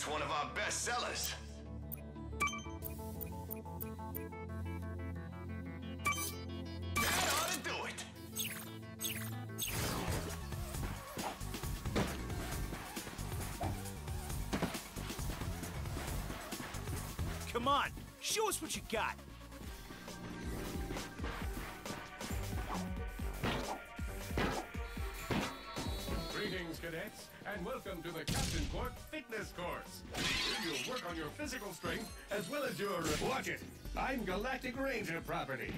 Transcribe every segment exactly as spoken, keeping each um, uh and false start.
That's one of our best sellers. That ought to do it. Come on, show us what you got. Greetings, cadets, and welcome to the Captain Quark Fitness Course. Here you'll work on your physical strength as well as your... Watch it! I'm Galactic Ranger property.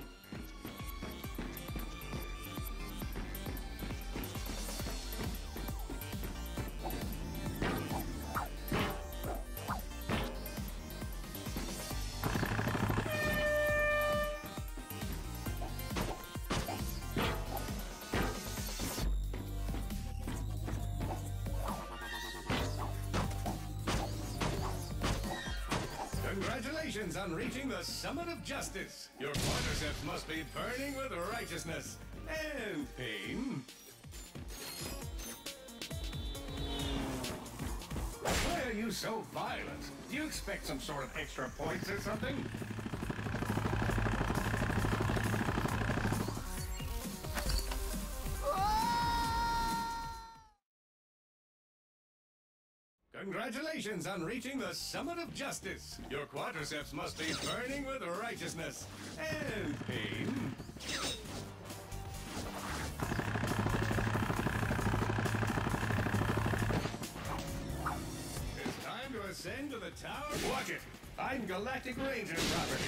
Congratulations on reaching the summit of justice. Your quadriceps must be burning with righteousness and pain. Why are you so violent? Do you expect some sort of extra points or something? Congratulations on reaching the summit of justice. Your quadriceps must be burning with righteousness and pain. It's time to ascend to the tower. Watch it! I'm Galactic Ranger property.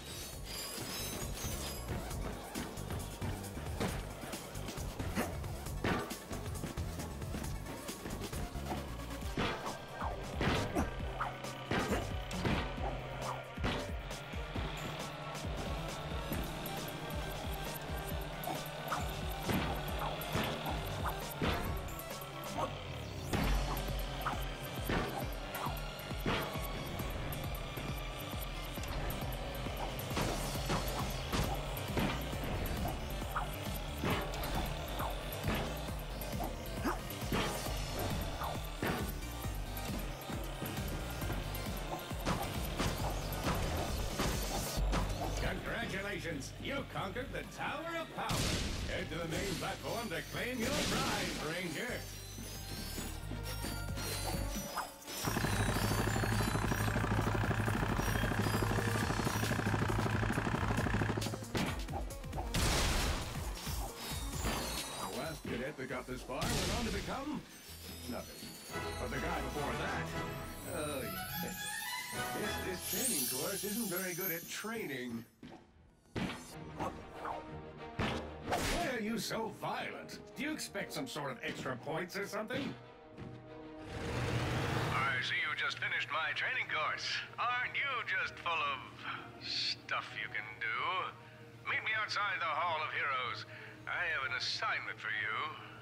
Congratulations! You conquered the Tower of Power! Head to the main platform to claim your prize, Ranger! The last cadet that got this far went on to become... nothing. But the guy before that... Oh, yeah. This, this training course isn't very good at training. Why are you so violent? Do you expect some sort of extra points or something? I see you just finished my training course. Aren't you just full of stuff you can do? Meet me outside the Hall of Heroes. I have an assignment for you.